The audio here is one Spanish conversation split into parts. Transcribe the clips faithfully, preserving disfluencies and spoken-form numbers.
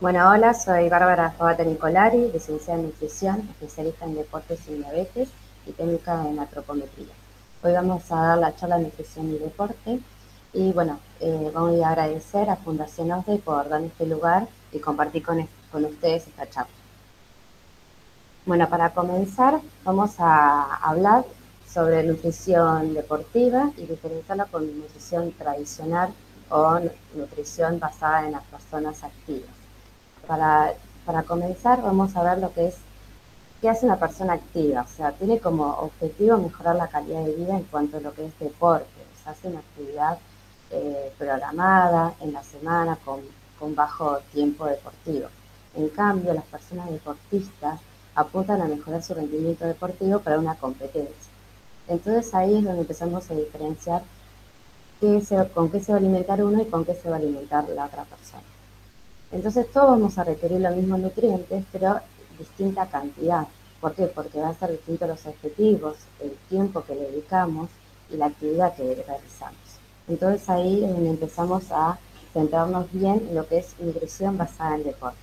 Bueno, hola, soy Bárbara Fabata Nicolari, licenciada en nutrición, especialista en deportes y diabetes y técnica en antropometría. Hoy vamos a dar la charla de nutrición y deporte y bueno, eh, voy a agradecer a Fundación OSDE por darme este lugar y compartir con, con ustedes esta charla. Bueno, para comenzar vamos a hablar sobre nutrición deportiva y diferenciarla con nutrición tradicional o nutrición basada en las personas activas. Para, para comenzar vamos a ver lo que es, qué hace una persona activa, o sea, tiene como objetivo mejorar la calidad de vida en cuanto a lo que es deporte, o sea, hace una actividad eh, programada en la semana con, con bajo tiempo deportivo. En cambio, las personas deportistas apuntan a mejorar su rendimiento deportivo para una competencia. Entonces ahí es donde empezamos a diferenciar qué se, con qué se va a alimentar uno y con qué se va a alimentar la otra persona. Entonces todos vamos a requerir los mismos nutrientes, pero distinta cantidad. ¿Por qué? Porque van a ser distintos los objetivos, el tiempo que le dedicamos y la actividad que realizamos. Entonces ahí es donde empezamos a centrarnos bien en lo que es nutrición basada en deporte.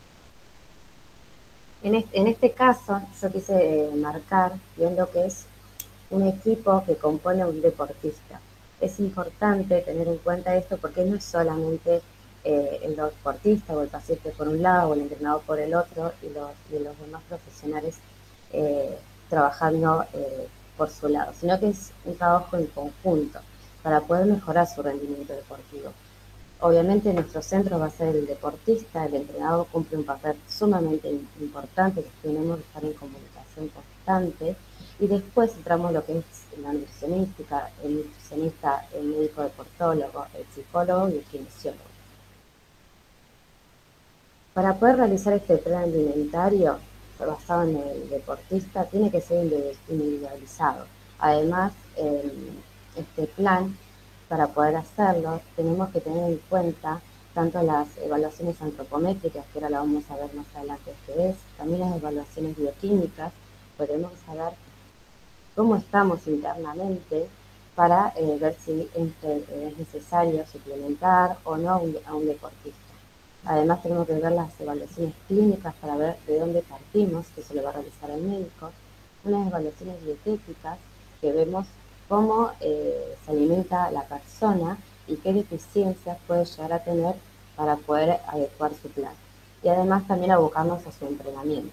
En este, en este caso yo quise marcar bien lo que es un equipo que compone un deportista. Es importante tener en cuenta esto porque no es solamente eh, el deportista o el paciente por un lado o el entrenador por el otro y los, y los demás profesionales eh, trabajando eh, por su lado, sino que es un trabajo en conjunto para poder mejorar su rendimiento deportivo. Obviamente nuestro centro va a ser el deportista, el entrenador cumple un papel sumamente importante, que tenemos que estar en comunicación constante, y después entramos en lo que es la nutricionística, el nutricionista, el médico deportólogo, el psicólogo y el kinesiólogo. Para poder realizar este plan alimentario basado en el deportista, tiene que ser individualizado. Además, eh, este plan, para poder hacerlo, tenemos que tener en cuenta tanto las evaluaciones antropométricas, que ahora la vamos a ver más adelante qué es, también las evaluaciones bioquímicas, podemos saber cómo estamos internamente para eh, ver si es necesario suplementar o no a un, a un deportista. Además tenemos que ver las evaluaciones clínicas para ver de dónde partimos, que se le va a realizar al médico, unas evaluaciones dietéticas que vemos cómo eh, se alimenta la persona y qué deficiencias puede llegar a tener para poder adecuar su plan. Y además también abocarnos a su entrenamiento.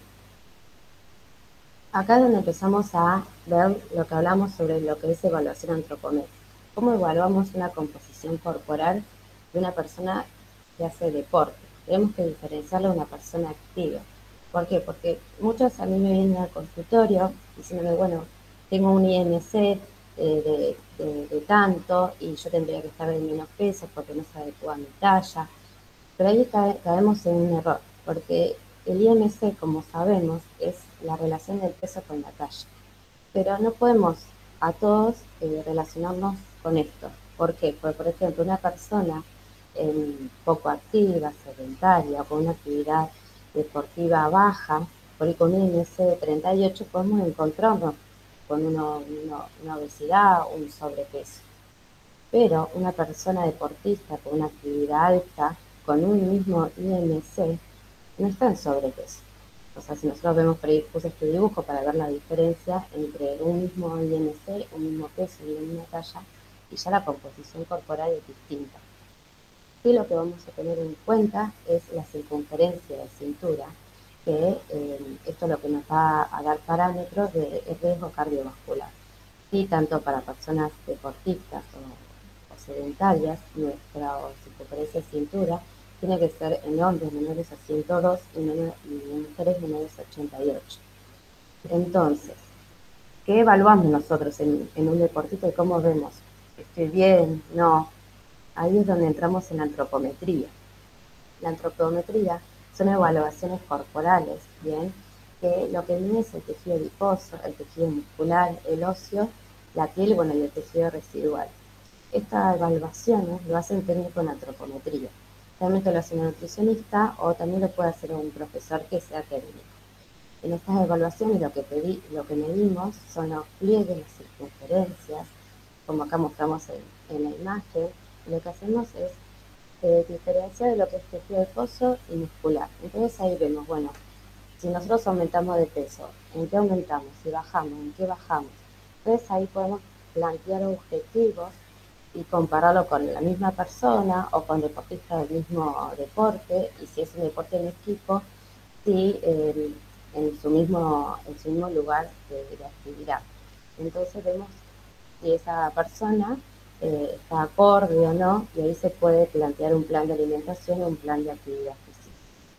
Acá es donde empezamos a ver lo que hablamos sobre lo que es evaluación antropométrica. ¿Cómo evaluamos una composición corporal de una persona que hace deporte? Tenemos que diferenciarlo de una persona activa. ¿Por qué? Porque muchos a mí me vienen al consultorio diciéndome, bueno, tengo un I M C eh, de, de, de tanto y yo tendría que estar en menos peso porque no se adecua a mi talla. Pero ahí cae, caemos en un error, porque el I M C, como sabemos, es la relación del peso con la talla. Pero no podemos a todos eh, relacionarnos con esto. ¿Por qué? Porque, por ejemplo, una persona eh, poco activa, sedentaria, con una actividad deportiva baja, por ahí con un I M C de treinta y ocho podemos encontrarnos con uno, uno, una obesidad, un sobrepeso. Pero una persona deportista con una actividad alta, con un mismo I M C, no está en sobrepeso. O sea, si nosotros vemos por ahí, puse este dibujo para ver la diferencia entre un mismo I M C, un mismo peso y una misma talla, y ya la composición corporal es distinta. Y lo que vamos a tener en cuenta es la circunferencia de cintura, que eh, esto es lo que nos va a dar parámetros de riesgo cardiovascular. Y tanto para personas deportistas o, o sedentarias, nuestra circunferencia de cintura tiene que ser en hombres menores a ciento dos y, menor, y en mujeres menores a ochenta y ocho. Entonces, ¿qué evaluamos nosotros en, en un deportista y cómo vemos? ¿Estoy bien? No. Ahí es donde entramos en la antropometría. La antropometría son evaluaciones corporales, ¿bien? Que lo que mide es el tejido adiposo, el tejido muscular, el óseo, la piel, bueno, y el tejido residual. Estas evaluaciones lo hacen técnico en antropometría. Realmente lo hace un nutricionista o también lo puede hacer un profesor que sea técnico. En estas evaluaciones lo que, pedí, lo que medimos son los pliegues, las circunferencias, como acá mostramos en, en la imagen. Lo que hacemos es eh, diferenciar de lo que es tejido adiposo y muscular. Entonces ahí vemos, bueno, si nosotros aumentamos de peso, ¿en qué aumentamos? Si bajamos, ¿en qué bajamos? Entonces ahí podemos plantear objetivos y compararlo con la misma persona o con deportistas del mismo deporte, y si es un deporte en equipo, sí, eh, en, su mismo, en su mismo lugar de, de actividad. Entonces vemos si esa persona eh, está acorde o no, y ahí se puede plantear un plan de alimentación o un plan de actividad física.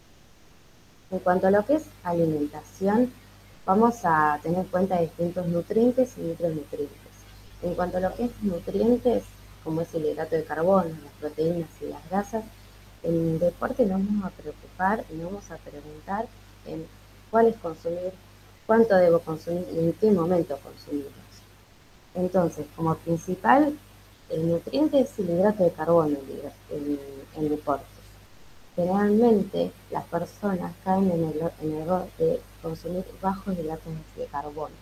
En cuanto a lo que es alimentación, vamos a tener en cuenta distintos nutrientes y micronutrientes. En cuanto a lo que es nutrientes, como es el hidrato de carbono, las proteínas y las grasas, en deporte nos vamos a preocupar y nos vamos a preguntar en cuál es consumir, cuánto debo consumir y en qué momento consumirlos. Entonces, como principal el nutriente es el hidrato de carbono en, en, en deporte. Generalmente las personas caen en el, en el error de consumir bajos hidratos de carbono.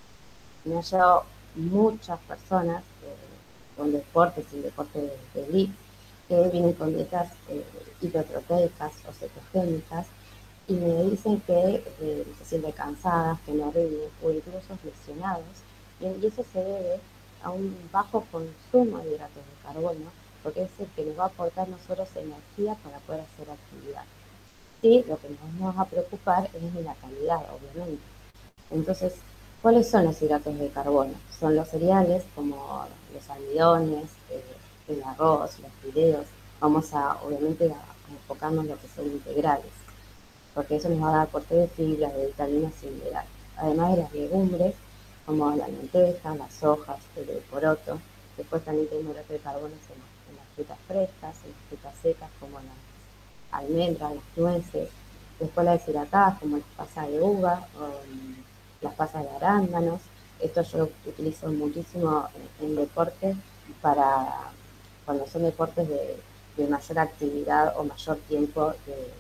Me han llegado muchas personas eh, con deportes y deportes de, de elite que vienen con dietas eh, hiperproteicas o cetogénicas y me dicen que eh, se sienten cansadas, que no rinden o incluso lesionados, y eso se debe a un bajo consumo de hidratos de carbono, porque es el que nos va a aportar a nosotros energía para poder hacer actividad. Sí, lo que nos vamos a preocupar es de la calidad, obviamente. Entonces, ¿cuáles son los hidratos de carbono? Son los cereales como los almidones, eh, el arroz, los fideos. Vamos a, obviamente, a, a enfocarnos en lo que son integrales, porque eso nos va a dar aporte de fibras, de vitaminas y minerales. Además de las legumbres, como la lenteja, las hojas, el poroto. Después también tenemos hidratos de carbono en, en las frutas frescas, en las frutas secas, como las almendras, las nueces. Después las deshidratadas, como las pasas de uva, o las pasas de arándanos. Esto yo utilizo muchísimo en, en deporte para cuando son deportes de, de mayor actividad o mayor tiempo de,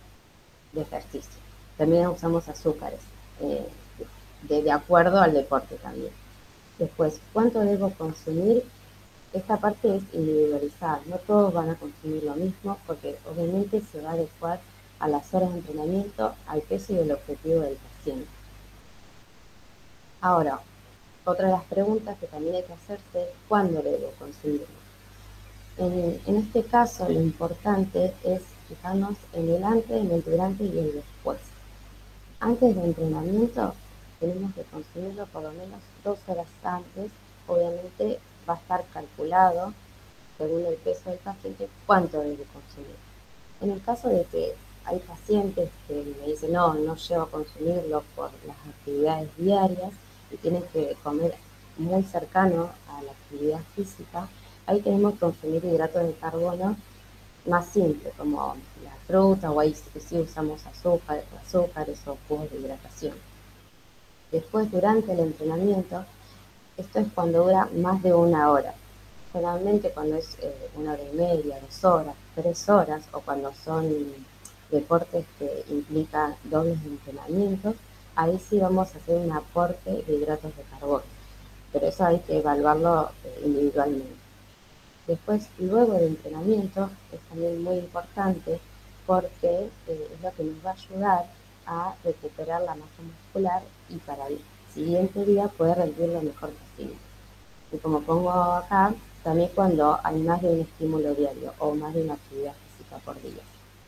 de ejercicio. También usamos azúcares, eh, de, de acuerdo al deporte también. Después, ¿cuánto debo consumir? Esta parte es individualizada, no todos van a consumir lo mismo porque obviamente se va a adecuar a las horas de entrenamiento, al peso y el objetivo del paciente. Ahora, otra de las preguntas que también hay que hacerse es ¿cuándo debo consumirlo? En, en este caso, lo importante es fijarnos en el antes, en el durante y el después. Antes del entrenamiento tenemos que consumirlo por lo menos dos horas antes. Obviamente va a estar calculado según el peso del paciente cuánto debe consumir. En el caso de que hay pacientes que me dicen no, no llevo a consumirlo por las actividades diarias y tienen que comer muy cercano a la actividad física, ahí tenemos que consumir hidratos de carbono más simple, como la fruta, o ahí sí usamos azúcar, azúcares o jugos de hidratación. Después, durante el entrenamiento, esto es cuando dura más de una hora. Generalmente cuando es eh, una hora y media, dos horas, tres horas, o cuando son deportes que implican dobles entrenamientos, ahí sí vamos a hacer un aporte de hidratos de carbono. Pero eso hay que evaluarlo eh, individualmente. Después, luego del entrenamiento, es también muy importante porque eh, es lo que nos va a ayudar a recuperar la masa muscular y para el siguiente día poder rendir lo mejor posible. Y como pongo acá, también cuando hay más de un estímulo diario o más de una actividad física por día.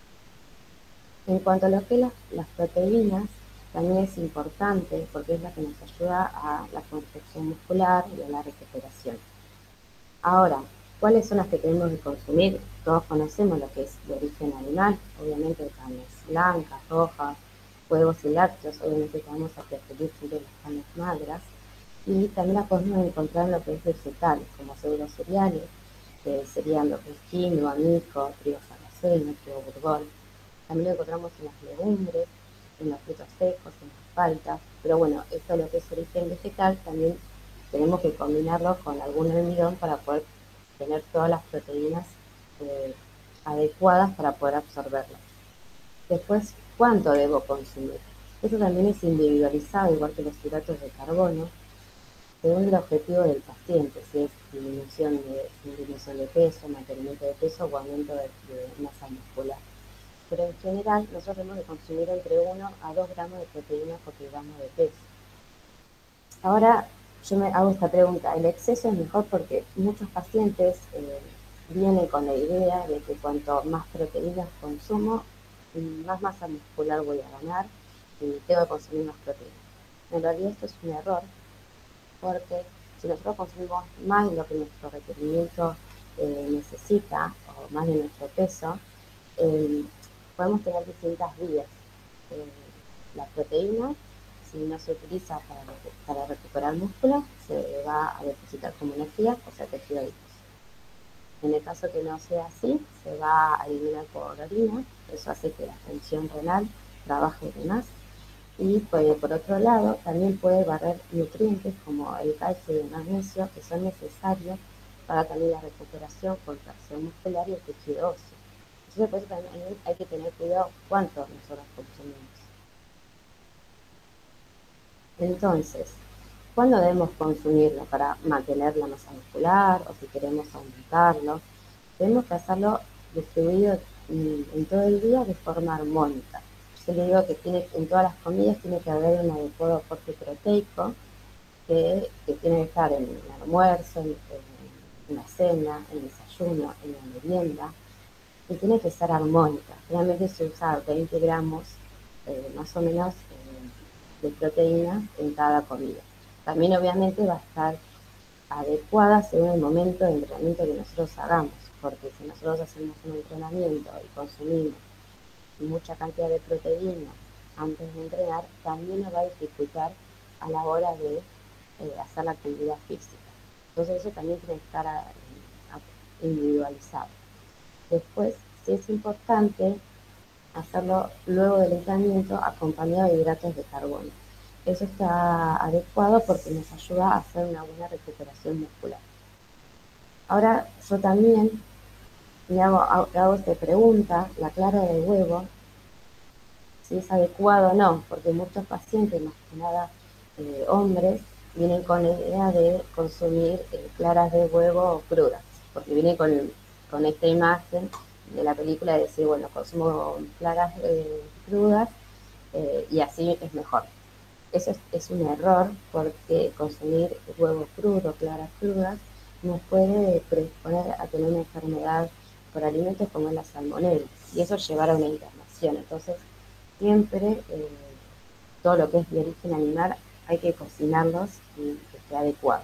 En cuanto a lo que es las, las proteínas, también es importante porque es la que nos ayuda a la construcción muscular y a la recuperación. Ahora, ¿cuáles son las que tenemos que consumir? Todos conocemos lo que es de origen animal, obviamente carnes blancas, rojas, huevos y lácteos, obviamente vamos a preferir siempre las carnes magras, y también las podemos encontrar en lo que es vegetales, como pseudocereales, que serían lo que es quinoa, mico, trigo sarraceno, trigo burgol. También lo encontramos en las legumbres, en los frutos secos, en las paltas, pero bueno, esto lo que es origen vegetal también tenemos que combinarlo con algún almidón para poder tener todas las proteínas eh, adecuadas para poder absorberlas. Después, ¿cuánto debo consumir? Eso también es individualizado, igual que los hidratos de carbono. según el objetivo del paciente, si es disminución de, disminución de peso, mantenimiento de peso o aumento de, de masa muscular. Pero en general nosotros tenemos que consumir entre uno a dos gramos de proteína por kilogramo de peso. Ahora yo me hago esta pregunta, ¿el exceso es mejor? Porque muchos pacientes eh, vienen con la idea de que cuanto más proteínas consumo, más masa muscular voy a ganar y tengo que consumir más proteínas. En realidad esto es un error, porque si nosotros consumimos más de lo que nuestro requerimiento eh, necesita, o más de nuestro peso, eh, podemos tener distintas vías. Eh, la proteína, si no se utiliza para, para recuperar músculo, se va a depositar como energía, o sea, tejido adiposo. En el caso que no sea así, se va a eliminar por orina, eso hace que la función renal trabaje de más. Y pues, por otro lado, también puede barrer nutrientes como el calcio y el magnesio, que son necesarios para también la recuperación, contracción muscular y el tejido óseo. Entonces, por eso también hay que tener cuidado cuánto nosotros consumimos. Entonces, ¿cuándo debemos consumirlo? Para mantener la masa muscular o si queremos aumentarlo. Tenemos que hacerlo distribuido en todo el día de forma armónica. Yo le digo que tiene, en todas las comidas tiene que haber un adecuado aporte proteico que, que tiene que estar en el almuerzo, en, en la cena, en el desayuno, en la merienda, y tiene que ser armónica. Realmente se usa veinte gramos eh, más o menos eh, de proteína en cada comida. También obviamente va a estar adecuada según el momento de entrenamiento que nosotros hagamos, porque si nosotros hacemos un entrenamiento y consumimos mucha cantidad de proteína antes de entrenar, también nos va a dificultar a la hora de eh, hacer la actividad física. Entonces eso también tiene que estar a, a, individualizado. Después, sí es importante hacerlo luego del entrenamiento acompañado de hidratos de carbono. Eso está adecuado porque nos ayuda a hacer una buena recuperación muscular. Ahora, yo también me hago, hago esta pregunta, la clara de huevo, si es adecuado o no, porque muchos pacientes, más que nada eh, hombres, vienen con la idea de consumir eh, claras de huevo crudas, porque vienen con, con esta imagen de la película de decir, bueno, consumo claras eh, crudas eh, y así es mejor. Eso es, es un error porque consumir huevos crudos, claras crudas, nos puede predisponer a tener una enfermedad por alimentos como es la salmonella y eso llevará a una internación. Entonces, siempre eh, todo lo que es de origen animal hay que cocinarlos y que esté adecuado.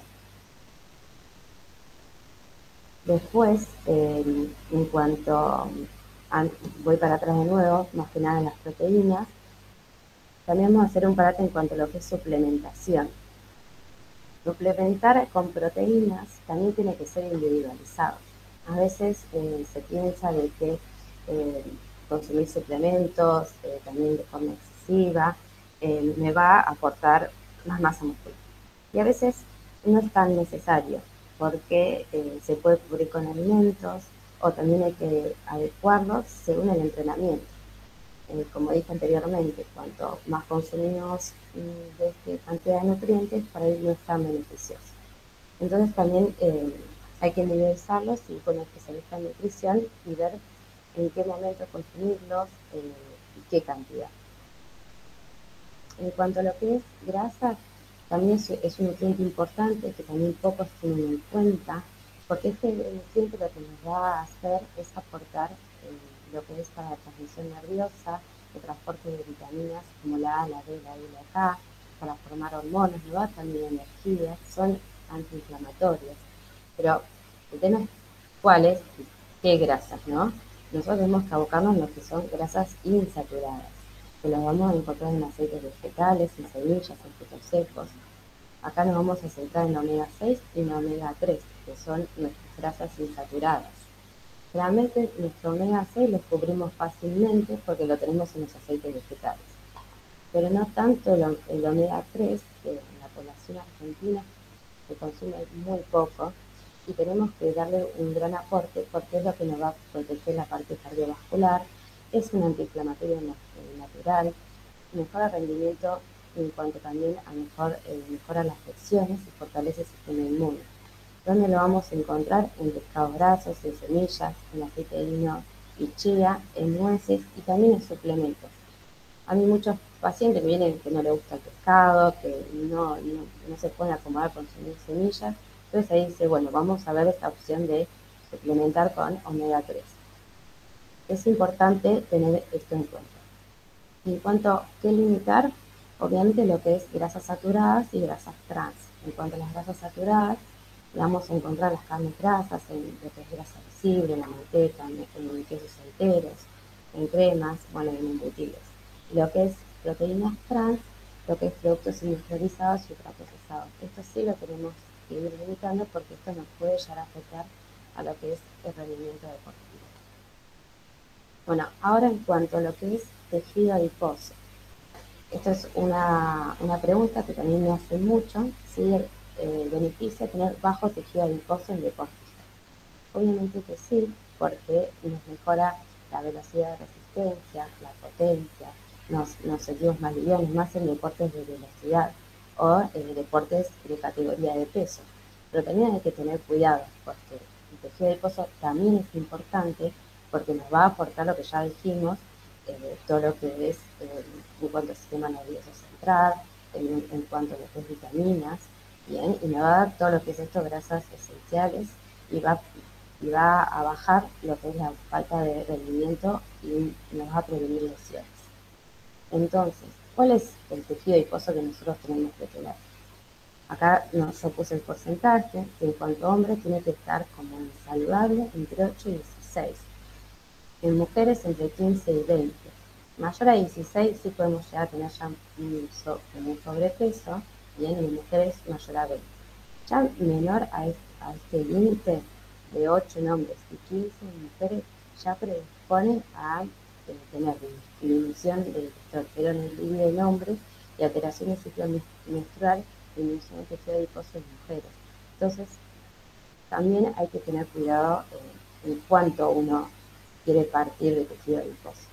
Después, eh, en cuanto a, voy para atrás de nuevo, más que nada en las proteínas, también vamos a hacer un parate en cuanto a lo que es suplementación. Suplementar con proteínas también tiene que ser individualizado. A veces eh, se piensa de que eh, consumir suplementos eh, también de forma excesiva eh, me va a aportar más masa muscular. Y a veces no es tan necesario porque eh, se puede cubrir con alimentos o también hay que adecuarlos según el entrenamiento. Eh, como dije anteriormente, cuanto más consumimos mm, de esta cantidad de nutrientes, para ello no es tan beneficioso. Entonces también eh, hay que individualizarlos y con el especialista en nutrición y ver en qué momento consumirlos eh, y qué cantidad. En cuanto a lo que es grasa, también es, es un nutriente importante que también pocos tienen en cuenta, porque este nutriente lo que nos va a hacer es aportar eh, lo que es para la transmisión nerviosa, el transporte de vitaminas como la A, la D, la E y la K, para formar hormonas, nos da también energía, son antiinflamatorias. Pero el tema es cuáles, qué grasas, ¿no? Nosotros tenemos que abocarnos en lo que son grasas insaturadas, que las vamos a encontrar en aceites vegetales, en semillas, en frutos secos. Acá nos vamos a centrar en omega seis y en omega tres, que son nuestras grasas insaturadas. Realmente nuestro omega seis lo cubrimos fácilmente porque lo tenemos en los aceites vegetales, pero no tanto el, el omega tres, que en la población argentina se consume muy poco, y tenemos que darle un gran aporte porque es lo que nos va a proteger la parte cardiovascular, es un antiinflamatorio natural, mejora el rendimiento en cuanto también a mejor, eh, mejora las lesiones y fortalece el sistema inmune. ¿Dónde lo vamos a encontrar? En pescados grasos, en semillas, en aceite de lino y chía, en nueces y también en suplementos. A mí muchos pacientes me vienen que no les gusta el pescado, que no, no, no se pueden acomodar con semillas. Entonces ahí dice, bueno, vamos a ver esta opción de suplementar con omega tres. Es importante tener esto en cuenta. En cuanto a qué limitar, obviamente lo que es grasas saturadas y grasas trans. En cuanto a las grasas saturadas, vamos a encontrar las carnes grasas, en lo que es grasa visible, en la manteca, en, en quesos enteros, en cremas, bueno, en embutidos. Lo que es proteínas trans, lo que es productos industrializados y ultraprocesados. Esto sí lo tenemos que ir limitando porque esto nos puede llegar a afectar a lo que es el rendimiento deportivo. Bueno, ahora en cuanto a lo que es tejido adiposo. Esta es una, una pregunta que también me hacen mucho, si el eh, beneficio de tener bajo tejido adiposo en deportistas. Obviamente que sí, porque nos mejora la velocidad de resistencia, la potencia, nos, nos sentimos más livianos, más en deportes de velocidad o en deportes de categoría de peso. Pero también hay que tener cuidado, porque el tejido adiposo también es importante porque nos va a aportar lo que ya dijimos, eh, todo lo que es eh, en cuanto al sistema nervioso central, en, en cuanto a lo que es vitaminas, bien, y nos va a dar todo lo que es esto, grasas esenciales, y va, y va a bajar lo que es la falta de rendimiento y nos va a prevenir lesiones. Entonces, ¿cuál es el tejido adiposo que nosotros tenemos que tener? Acá no, yo puse el porcentaje, que en cuanto a hombres tiene que estar como en saludable entre ocho y dieciséis. En mujeres entre quince y veinte. Mayor a dieciséis sí podemos llegar a tener ya un, so, un sobrepeso, bien, en mujeres mayor a veinte. Ya menor a este, a este límite de ocho en hombres y quince en mujeres ya predispone a eh, tener disminución del testosterona libre en hombres y alteración del ciclo menstrual, disminución del tejido adiposo en mujeres. Entonces, también hay que tener cuidado eh, en cuanto uno quiere partir de tejido adiposo.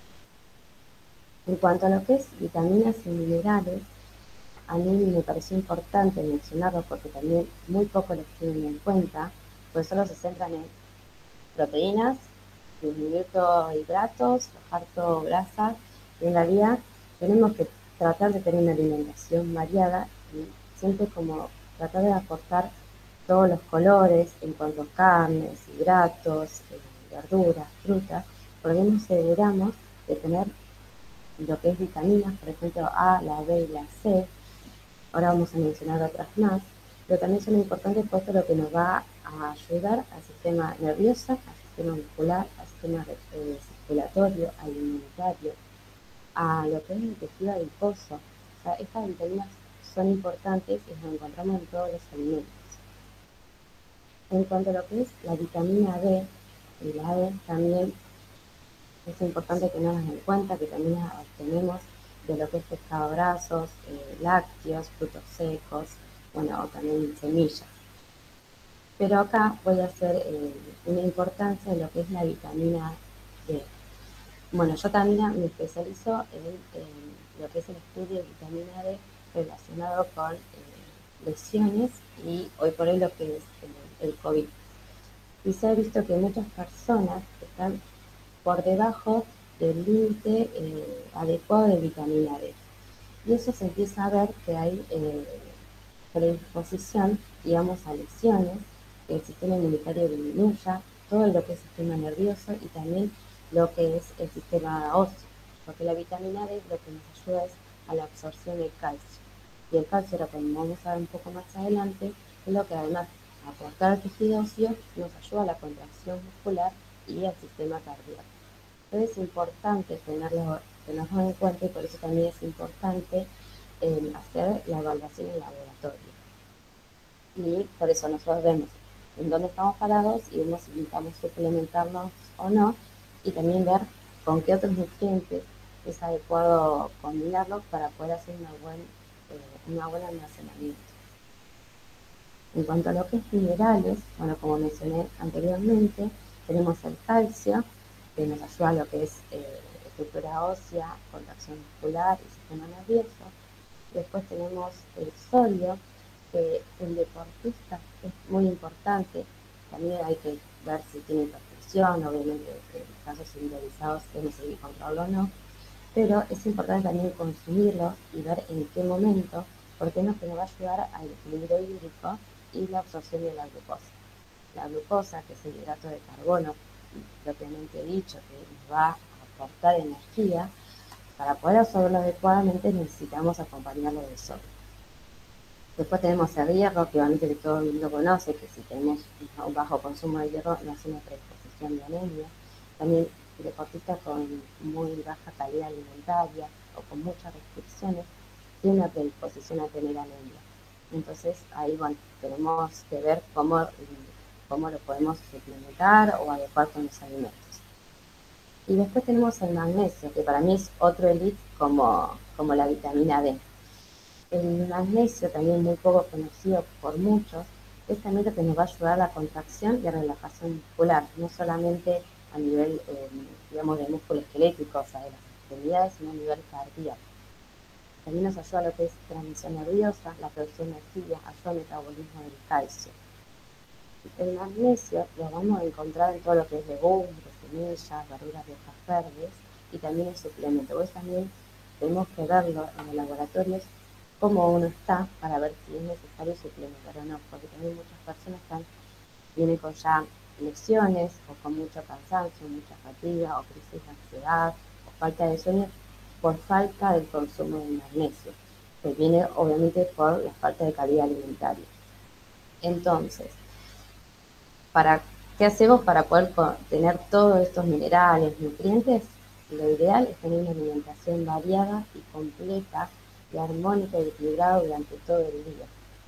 En cuanto a lo que es vitaminas y minerales, a mí me pareció importante mencionarlo porque también muy poco los tienen en cuenta, pues solo se centran en proteínas, disminuir todo hidratos, bajar todo grasa, y en realidad tenemos que tratar de tener una alimentación variada y siempre como tratar de aportar todos los colores en cuanto a carnes, hidratos, eh, verduras, frutas, porque nos aseguramos de tener lo que es vitaminas, por ejemplo A, la B y la C. Ahora vamos a mencionar otras más, pero también son importantes puesto lo que nos va a ayudar al sistema nervioso, al sistema muscular, al sistema eh, circulatorio, al inmunitario, a lo que es el tejido adiposo. O sea, estas vitaminas son importantes y las encontramos en todos los alimentos. En cuanto a lo que es la vitamina D y la E, también es importante tenerlas en cuenta, que también las obtenemos de lo que es pescado grasos, eh, lácteos, frutos secos, bueno, o también semillas. Pero acá voy a hacer eh, una importancia en lo que es la vitamina D. Bueno, yo también me especializo en, en lo que es el estudio de vitamina D relacionado con eh, lesiones y hoy por hoy lo que es eh, el COVID. Y se ha visto que muchas personas están por debajo del límite eh, adecuado de vitamina D. Y eso se empieza a ver que hay eh, predisposición, digamos, a lesiones, que el sistema inmunitario disminuya, todo lo que es el sistema nervioso y también lo que es el sistema óseo, porque la vitamina D lo que nos ayuda es a la absorción del calcio. Y el calcio, ahora como vamos a ver un poco más adelante, es lo que además de aportar al tejido óseo, nos ayuda a la contracción muscular y al sistema cardíaco. Entonces es importante tenerlo, tenerlo en cuenta y por eso también es importante eh, hacer la evaluación en laboratorio. Y por eso nosotros vemos en dónde estamos parados y vemos si necesitamos suplementarnos o no, y también ver con qué otros nutrientes es adecuado combinarlos para poder hacer una buen, eh, una buen almacenamiento. En cuanto a lo que es minerales, bueno, como mencioné anteriormente, tenemos el calcio, que nos ayuda a lo que es eh, estructura ósea, contracción muscular y sistema nervioso. Después tenemos el sodio, que el deportista es muy importante. También hay que ver si tiene hipertensión, obviamente en casos individualizados debemos seguir controlando o no, pero es importante también consumirlo y ver en qué momento, porque es lo que nos va a ayudar al equilibrio hídrico y la absorción de la glucosa. La glucosa, que es el hidrato de carbono propiamente dicho, que nos va a aportar energía, para poder absorberlo adecuadamente necesitamos acompañarlo de sol. Después tenemos el hierro, que obviamente que todo el mundo conoce, que si tenemos un bajo consumo de hierro no hace una predisposición de anemia. También deportistas con muy baja calidad alimentaria o con muchas restricciones tienen una predisposición a tener anemia. Entonces ahí bueno, tenemos que ver cómo, cómo lo podemos suplementar o adecuar con los alimentos. Y después tenemos el magnesio, que para mí es otro elite como, como la vitamina D. El magnesio, también muy poco conocido por muchos, es también lo que nos va a ayudar a la contracción y a relajación muscular, no solamente a nivel, eh, digamos, de músculo esquelético, o sea, de las extremidades, sino a nivel cardíaco. También nos ayuda a lo que es transmisión nerviosa, la producción de energía, ayuda al metabolismo del calcio. El magnesio lo vamos a encontrar en todo lo que es legumbres, semillas, verduras de hojas verdes y también en suplementos. Pues también tenemos que verlo en los laboratorios cómo uno está para ver si es necesario suplementar o no, porque también muchas personas están, vienen con ya lesiones o con mucho cansancio, mucha fatiga o crisis de ansiedad o falta de sueño por falta del consumo de magnesio, que viene obviamente por la falta de calidad alimentaria. Entonces, para, ¿qué hacemos para poder tener todos estos minerales, nutrientes? Lo ideal es tener una alimentación variada y completa y armónica y equilibrada durante todo el día.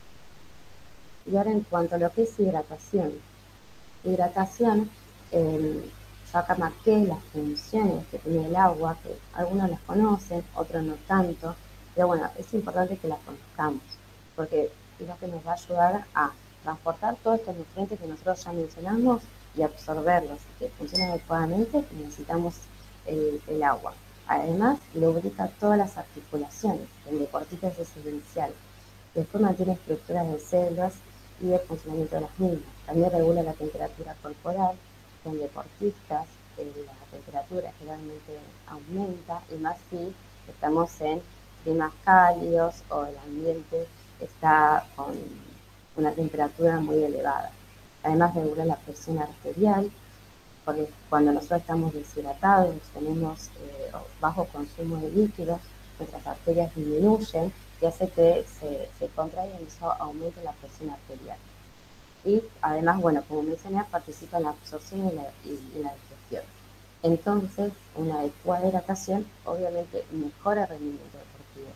Y ahora en cuanto a lo que es hidratación. Hidratación, eh, yo acá marqué las funciones que tiene el agua, que algunos las conocen, otros no tanto, pero bueno, es importante que las conozcamos, porque es lo que nos va a ayudar a transportar todos estos nutrientes que nosotros ya mencionamos y absorberlos, que funcionen adecuadamente, necesitamos el, el agua. Además, lubrica todas las articulaciones, el deportista es esencial. Después mantiene estructuras de células y el funcionamiento de las mismas. También regula la temperatura corporal. En deportistas eh, la temperatura generalmente aumenta y más si estamos en climas cálidos o el ambiente está con una temperatura muy elevada. Además regula la presión arterial, porque cuando nosotros estamos deshidratados, tenemos eh, bajo consumo de líquidos, nuestras arterias disminuyen y hace que se, se contraigan y eso aumenta la presión arterial. Y además, bueno, como mencioné, participa en la absorción y la, y, y la digestión. Entonces, una adecuada hidratación obviamente mejora el rendimiento deportivo.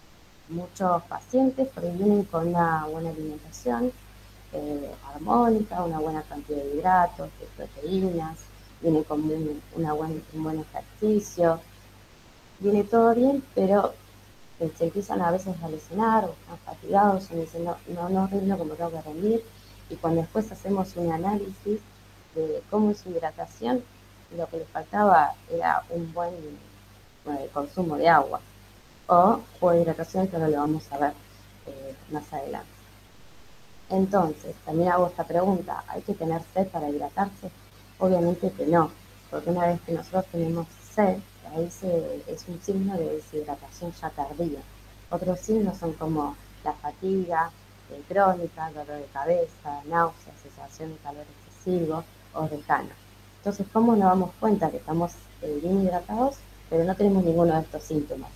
Muchos pacientes previenen con una buena alimentación eh, armónica, una buena cantidad de hidratos, de proteínas, viene con un, una buen, un buen ejercicio, viene todo bien, pero eh, se empiezan a veces a lesionar o están fatigados, y dicen no, no, no rindo como tengo que rendir, y cuando después hacemos un análisis de cómo es su hidratación, lo que les faltaba era un buen eh, consumo de agua o, o hidratación, que ahora lo vamos a ver eh, más adelante. Entonces, también hago esta pregunta, ¿hay que tener sed para hidratarse? Obviamente que no, porque una vez que nosotros tenemos sed, ahí se, es un signo de deshidratación ya tardía. Otros signos son como la fatiga eh, crónica, dolor de cabeza, náuseas, sensación de calor excesivo o de cana. Entonces, ¿cómo nos damos cuenta que estamos eh, bien hidratados, pero no tenemos ninguno de estos síntomas?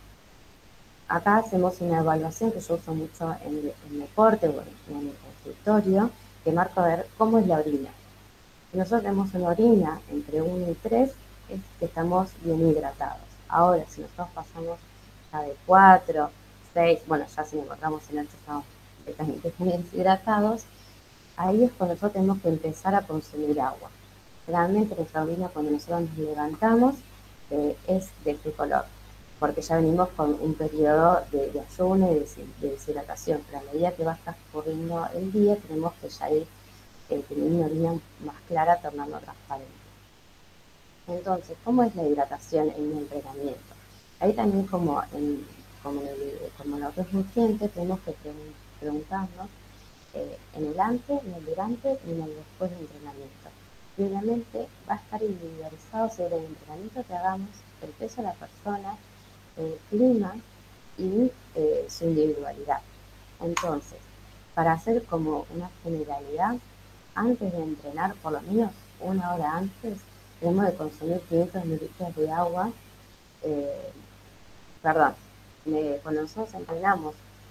Acá hacemos una evaluación que yo uso mucho en, en deporte o en, en el consultorio, que marca a ver cómo es la orina. Si nosotros tenemos una orina entre uno y tres, es que estamos bien hidratados. Ahora, si nosotros pasamos ya de cuatro, seis, bueno, ya si nos encontramos en ocho estamos completamente deshidratados, ahí es cuando nosotros tenemos que empezar a consumir agua. Realmente nuestra orina, cuando nosotros nos levantamos, eh, es de este color, porque ya venimos con un periodo de, de ayuno y de, de deshidratación, pero a medida que va transcurriendo el día tenemos que ya ir eh, teniendo una orina más clara, tornando transparente. Entonces, ¿cómo es la hidratación en un entrenamiento? Ahí también como, en, como en el, como en el otro nutriente, tenemos que preguntarnos eh, en el antes, en el durante y en el después del entrenamiento. Y obviamente va a estar individualizado sobre el entrenamiento que hagamos, el peso de la persona, el clima y eh, su individualidad. Entonces, para hacer como una generalidad, antes de entrenar, por lo menos una hora antes, tenemos que consumir quinientos mililitros de agua. Eh, perdón, eh, cuando nosotros entrenamos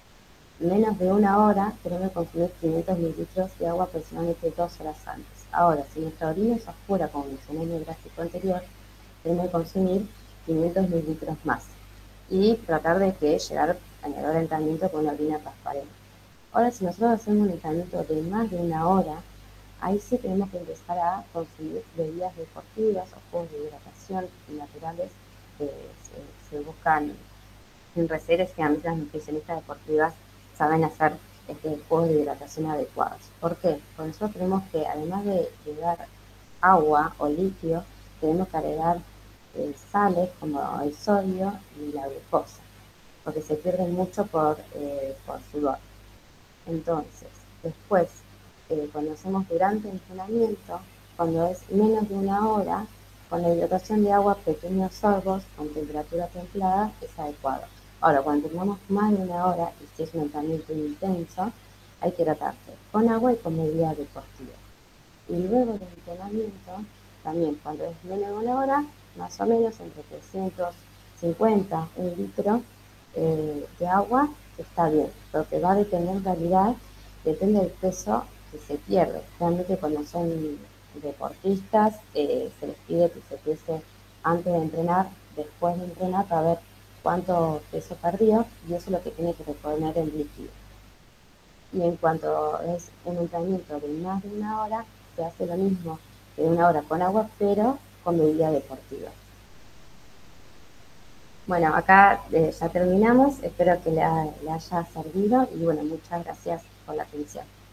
menos de una hora, tenemos que consumir quinientos mililitros de agua aproximadamente dos horas antes. Ahora, si nuestra orina es oscura, como mencioné en el gráfico anterior, tenemos que consumir quinientos mililitros más y tratar de que llegar a nivel de entrenamiento con una orina transparente. Ahora, si nosotros hacemos un entrenamiento de más de una hora, ahí sí tenemos que empezar a consumir bebidas deportivas o jugos de hidratación naturales que se, se buscan en recetas que a mí las nutricionistas deportivas saben hacer este, jugos de hidratación adecuados. ¿Por qué? Porque nosotros tenemos que, además de, de dar agua o líquido, tenemos que agregar eh, sales como el sodio y la glucosa, porque se pierden mucho por, eh, por sudor. Entonces, después, eh, cuando hacemos durante el entrenamiento, cuando es menos de una hora, con la hidratación de agua, pequeños sorbos con temperatura templada es adecuado. Ahora, cuando entrenamos más de una hora, y si es un entrenamiento intenso, hay que hidratarse con agua y con bebidas deportivas. Y luego del entrenamiento, también cuando es menos de una hora, más o menos entre trescientos cincuenta, un litro eh, de agua, está bien. Lo que va a depender en realidad, depende del peso que se pierde. Realmente cuando son deportistas, eh, se les pide que se pese antes de entrenar, después de entrenar, para ver cuánto peso perdió, y eso es lo que tiene que reponer en líquido. Y en cuanto es un entrenamiento de más de una hora, se hace lo mismo de una hora con agua, pero con bebida deportiva. Bueno, acá eh, ya terminamos, espero que le, le haya servido y bueno, muchas gracias por la atención.